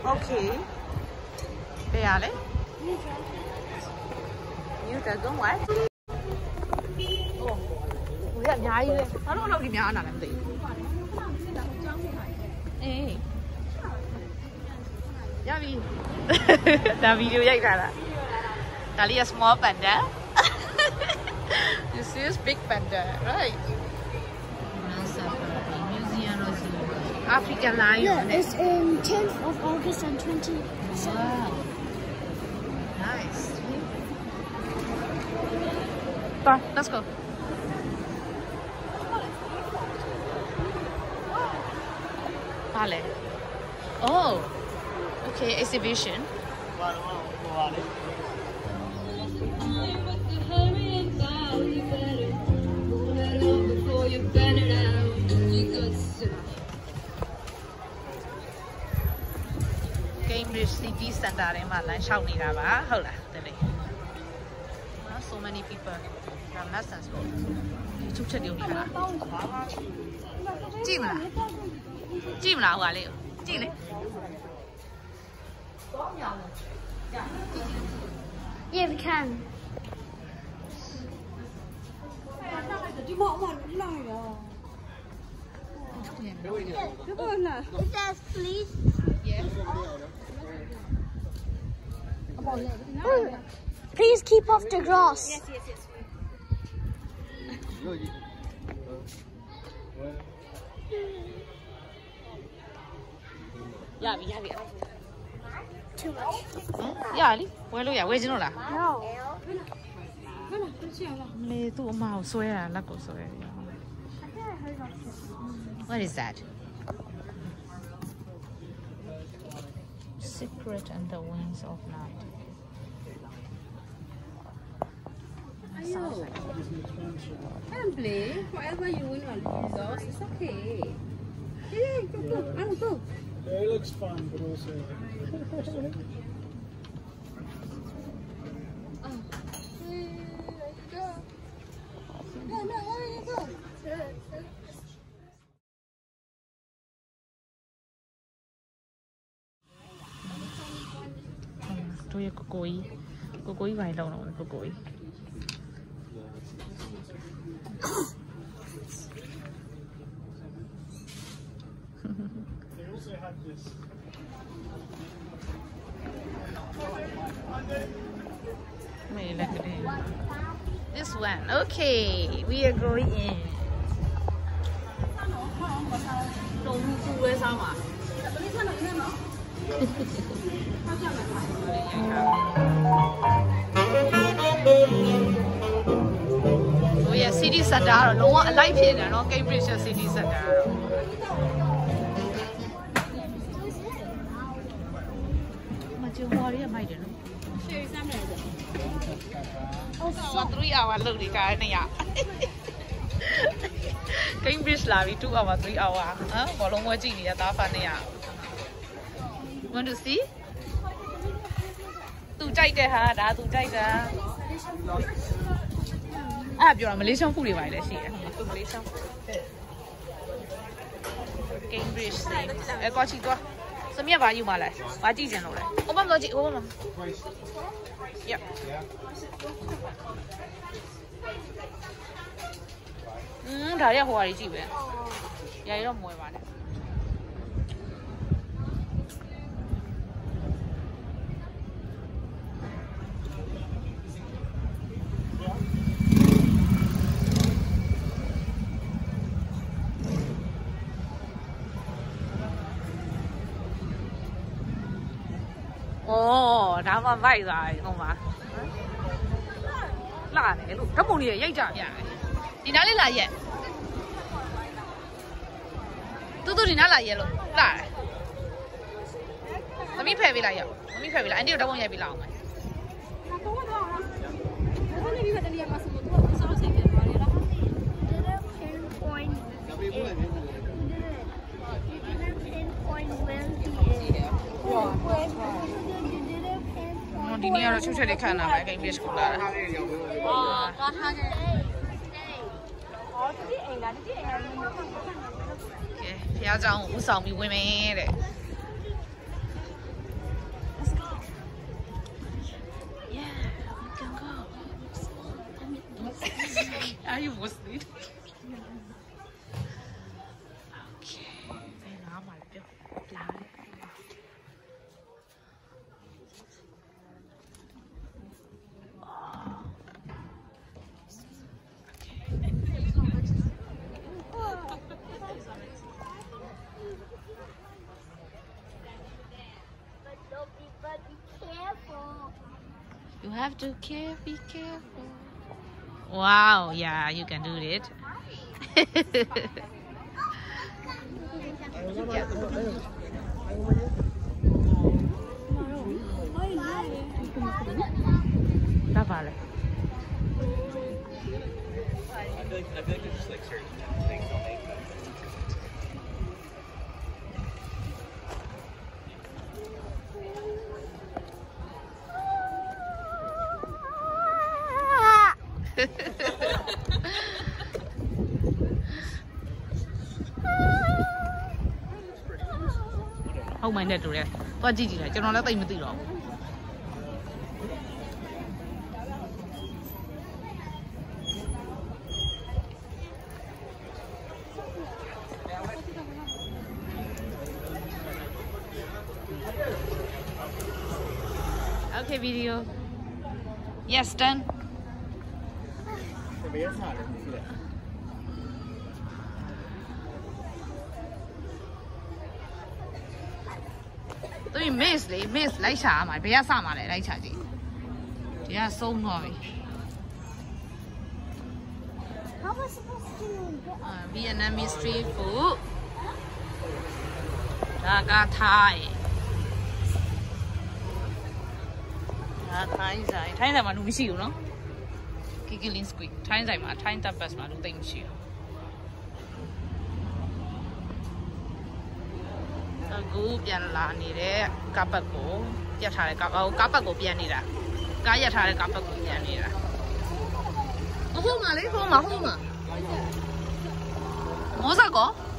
Okay. Beyale. New Dragon what? Oh. We have nyai. I don't know if you are not. Hey. Yavi. That video yai kara. Dali a small panda. This is big panda, right? African lion. Yeah, it's in 10th of August and 27th. Wow. Nice. Come, let's go. Vale. Oh, okay, exhibition. Cambridge City Center in Malan, shouting about. Hold on, not so many people. From lessons. You took to do that. Jim now, Wally. Jim. Yeah, we can. It says please. Yes. Please keep off the grass. Yes. Yeah. Too much. Yeah, where are you? No. What is that? Secret and the Wings of Night. Can play whatever you want on resource. It's okay. Yeah, go. Yeah, it looks fun, but also. Tôi cô cố ý vài đầu nào cô cố ý. Wait, look at it. This one. Okay, we are going in. Oh yeah, city center. No one alive here. No Cambridge city center. Oh, 3 hours look the guy niya. Cambridge la 2 hours 3 hours. Huh? Bolong mo ji niya ta fa niya. Want to see? Tu jai de ha, da tu jai da. Ah, ပြောတာ Malaysian food တွေပါလေရှိတယ်။ Malaysian food. Cambridge အဲကောချီသွား။စမြက်ပါယူပါလဲ။ဘာကြည့်ကြလို့လဲ။ဟိုဘက်တော့ကြည့်ဟိုဘက်မှာ။ Yep. ဒါရက်ဟိုဟာကြီးကြည့်ပဲ။ရာရီတော့မဝယ်ပါနဲ့။ Oh, now I'm right side, no ma. La ne, look, come on here, yai jam ya. Di na le la ye. Tu di na la ye lo, la. Mami phe bi la ye. Mami phe bi la, andi do bong yai bi la ong. Di ni aro chuche de khana ba kai English school la. Ah, ka tha ke. Oh, ti ain la, ti ain la. Okay, ဘုရားကျောင်းဦးဆောင်ပြီးဝင်မယ်တဲ့ Are you Muslim? Okay. But be careful. You have to be careful. Wow, yeah, you can do it. Bye-bye. I feel like there's just like certain things they'll make that. How my net to it? What did you like? You're not letting me do it. Okay, video. Yes, done. Tôi miss lấy trả mà, bây giờ sao mà lại lấy trả gì? Thì là xong rồi. How am I supposed to do it? Vietnamese street food. Daga Thai. Thai giải. Thai giải mà đúng xỉu nó. Kikiling squid. Thai giải mà Thai tapas mà đúng tình xỉu. Aku pian lah ni deh kapak ko, ya thare kapak ko pian ni dah, kaya thare kapak ko pian ni dah. Oh ma le, oh ma. Masa ko?